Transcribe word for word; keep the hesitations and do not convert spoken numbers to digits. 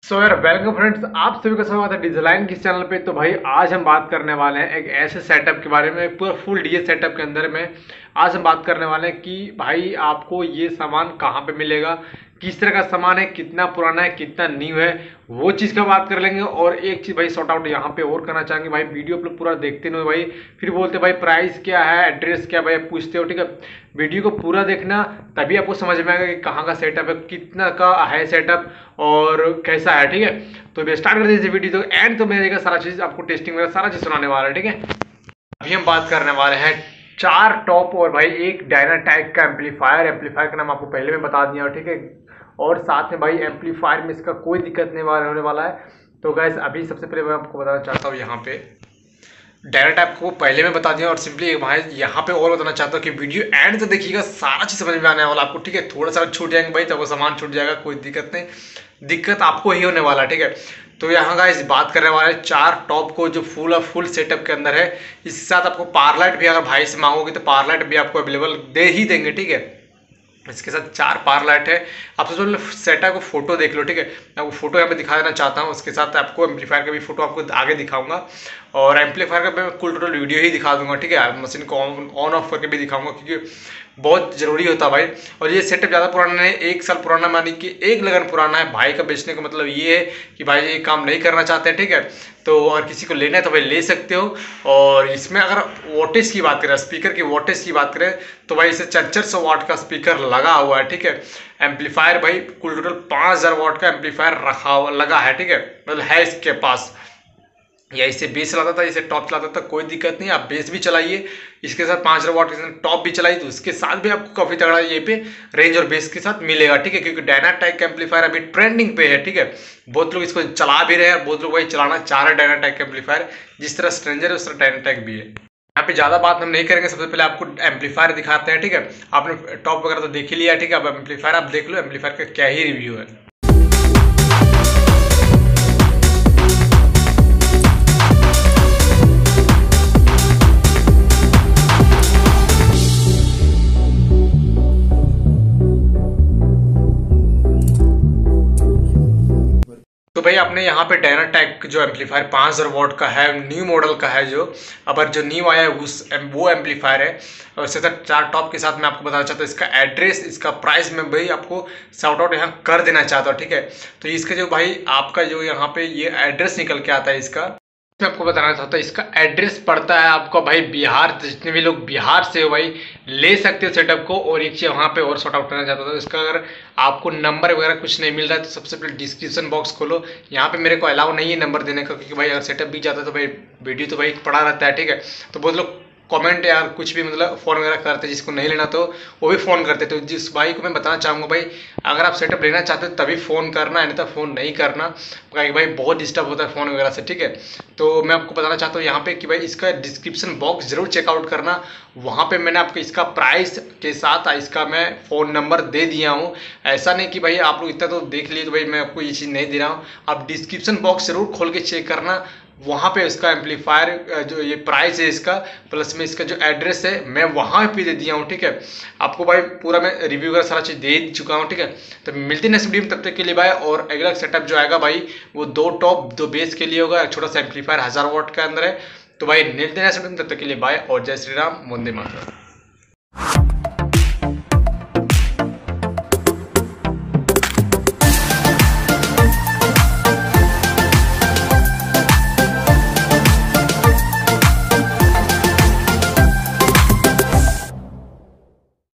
सो यार welcome friends, आप सभी का स्वागत है डिजाइन किस चैनल पे। तो भाई आज हम बात करने वाले हैं एक ऐसे सेटअप के बारे में, पूरा फुल डीजे सेटअप के अंदर में आज हम बात करने वाले हैं कि भाई आपको ये सामान कहाँ पे मिलेगा, किस तरह का सामान है, कितना पुराना है, कितना न्यू है, वो चीज़ का बात कर लेंगे। और एक चीज़ भाई शॉर्ट आउट यहाँ पे और करना चाहेंगे भाई, वीडियो आप लोग पूरा देखते नहीं भाई, फिर बोलते भाई प्राइस क्या है, एड्रेस क्या भाई, आप पूछते हो। ठीक है, वीडियो को पूरा देखना, तभी आपको समझ में आएगा कि कहाँ का सेटअप है, कितना का है सेटअप और कैसा है। ठीक है, तो स्टार्ट कर दीजिए वीडियो, तो एंड तो मेरे सारा चीज़ आपको टेस्टिंग वगैरह सारा चीज़ सुनाने वाला है। ठीक है, अभी हम बात करने वाले हैं चार टॉप और भाई एक डायनाटैक का एम्पलीफायर। एम्पलीफायर का नाम आपको पहले में बता दिया। ठीक है, और साथ में भाई एम्पलीफायर में इसका कोई दिक्कत नहीं होने वाला है। तो गैस अभी सबसे पहले मैं आपको बताना चाहता हूँ, यहाँ पे डायनाटैक को पहले में बता दिया और सिंपली भाई यहाँ पे और बताना चाहता हूँ कि वीडियो एंड तो देखिएगा, सारा चीज़ समझ में आने वाला आपको। ठीक है, थोड़ा सा छूट जाएंगे भाई तो वो सामान छूट जाएगा, कोई दिक्कत नहीं, दिक्कत आपको ही होने वाला है। ठीक है, तो यहाँ का इस बात करने वाले चार टॉप को जो फुल और फुल सेटअप के अंदर है, इसके साथ आपको पारलाइट भी अगर भाई से मांगोगे तो पारलाइट भी आपको अवेलेबल दे ही देंगे। ठीक है, इसके साथ चार पारलाइट है। आप सबसे पहले सेटअप को फोटो देख लो। ठीक है, मैं आपको फोटो यहाँ पे दिखा देना चाहता हूँ, उसके साथ आपको एम्पलीफायर का भी फोटो आपको आगे दिखाऊंगा और एम्पलीफायर का मैं कुल टोटल वीडियो ही दिखा दूंगा। ठीक है, मशीन को ऑन ऑफ करके भी दिखाऊंगा क्योंकि बहुत जरूरी होता है भाई। और ये सेटअप ज़्यादा पुराना नहीं, एक साल पुराना मानी कि एक लगन पुराना है। भाई का बेचने का मतलब ये है कि भाई ये काम नहीं करना चाहते हैं। ठीक है, तो और किसी को लेना है तो भाई ले सकते हो। और इसमें अगर वोटेज की बात करें, स्पीकर की वोटेज की बात करें तो भाई इसे चार सौ वाट का स्पीकर लगा हुआ है। ठीक है, एम्पलीफायर भाई कुल टोटल पाँच हज़ार वाट का एम्पलीफायर रखा हुआ लगा है। ठीक है, मतलब है इसके पास, या इसे बेस चलाता था, इसे टॉप चलाता था, कोई दिक्कत नहीं, आप बेस भी चलाइए, इसके साथ पाँच हज़ार वाट के साथ टॉप भी चलाइए तो उसके साथ भी आपको काफ़ी तगड़ा ये पे रेंज और बेस के साथ मिलेगा। ठीक है, क्योंकि डायनाटैक का एम्पलीफायर अभी ट्रेंडिंग पे है। ठीक है, बहुत लोग इसको चला भी रहे हैं, बहुत लोग वही चलाना चाह रहे हैं डायनाटैक का एम्पलीफायर। जिस तरह स्ट्रेंजर है उस तरह डायनाटैक भी है। यहाँ पे ज़्यादा बात हम नहीं करेंगे, सबसे पहले आपको एम्पलीफायर दिखाते हैं। ठीक है, आपने टॉप वगैरह तो देख ही लिया। ठीक है, अब एम्पलीफायर आप देख लो, एम्पलीफायर का क्या ही रिव्यू है। तो भाई आपने यहाँ पे डायनाटैक जो एम्पलीफायर पाँच हज़ार वॉट का है, न्यू मॉडल का है, जो अब जो न्यू आया है उस वो एम्पलीफायर है। और इसके साथ चार टॉप के साथ मैं आपको बताना चाहता हूँ इसका एड्रेस, इसका प्राइस मैं भाई आपको शाउट आउट यहाँ कर देना चाहता हूँ। ठीक है, तो इसका जो भाई आपका जो यहाँ पे ये एड्रेस निकल के आता है, इसका मैं आपको बताना चाहता हूँ इसका एड्रेस पड़ता है आपको भाई बिहार। जितने भी लोग बिहार से हो भाई ले सकते हो सेटअप को। और एक चीज़ वहाँ पे और शॉर्ट आउट करना चाहता था, इसका अगर आपको नंबर वगैरह कुछ नहीं मिल रहा है तो सबसे पहले डिस्क्रिप्शन बॉक्स खोलो। यहाँ पे मेरे को अलाउ नहीं है नंबर देने का, क्योंकि भाई अगर सेटअप भी जाता है तो भाई वीडियो तो भाई पड़ा रहता है। ठीक है, तो बहुत लोग कमेंट या कुछ भी मतलब फ़ोन वगैरह करते हैं, जिसको नहीं लेना तो वो भी फ़ोन करते। तो जिस भाई को मैं बताना चाहूँगा भाई, अगर आप सेटअप लेना चाहते हो तभी फ़ोन करना है, नहीं तो फ़ोन नहीं करना, क्योंकि भाई बहुत डिस्टर्ब होता है फ़ोन वगैरह से। ठीक है, तो मैं आपको बताना चाहता हूँ यहाँ पे कि भाई इसका डिस्क्रिप्शन बॉक्स जरूर चेकआउट करना। वहाँ पे मैंने आपको इसका प्राइस के साथ इसका मैं फ़ोन नंबर दे दिया हूँ। ऐसा नहीं कि भाई आप लोग इतना तो देख लिए तो भाई मैं आपको ये चीज़ नहीं दे रहा हूँ। आप डिस्क्रिप्शन बॉक्स जरूर खोल के चेक करना, वहाँ पे इसका एम्पलीफायर जो ये प्राइस है इसका प्लस में इसका जो एड्रेस है मैं वहाँ पे दे दिया हूँ। ठीक है, आपको भाई पूरा मैं रिव्यू का सारा चीज़ दे चुका हूँ। ठीक है, तो मिलते हैं नेक्स्ट वीडियो में, तब तक के लिए बाय। और अगला सेटअप जो आएगा भाई वो दो टॉप दो बेस के लिए होगा, छोटा सा एम्पलीफायर हज़ार वाट के अंदर है। तो भाई मिलते हैं नेक्स्ट वीडियो में, तब तक के लिए बाय और जय श्री राम, वंदे मातरम।